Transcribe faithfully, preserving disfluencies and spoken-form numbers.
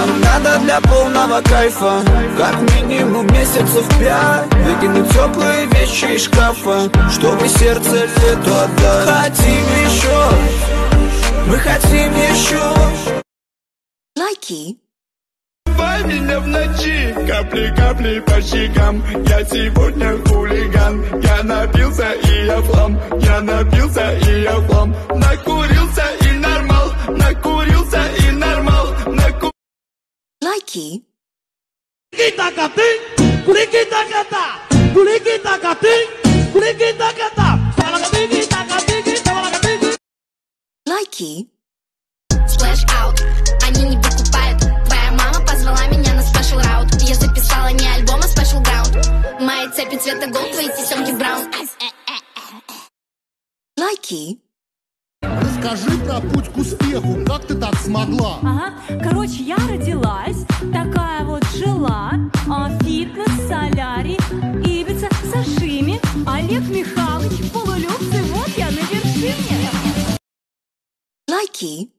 Нам надо для полного кайфа как минимум месяцев пять выкинуть теплые вещи из шкафа, чтобы сердце лету отдать. Хотим еще, мы хотим еще. Лайки. Убивай меня в ночи, капли-капли по щекам. Я сегодня хулиган. Я напился и я флам. Я напился и я флам. Накурился и нормал. Накурился и нормал. Наку... Лайки. Кулики-така-ты, кулики-така-та, кулики-така-ты, кулики-така-та. Лайки. Splash out, они не покупают. Твоя мама позвала меня на спешл раут. Я записала не альбом, а спешл граунд. Мои цепи цвета голд, твои тесемки браун. Лайки. Расскажи про путь к успеху, как ты так смогла? Ага, короче, я родилась, такая вот жила, а, фитнес, солярий, Ибица, сашими, Олег Михайлович, полулюбцы, вот я на вершине. Лайки.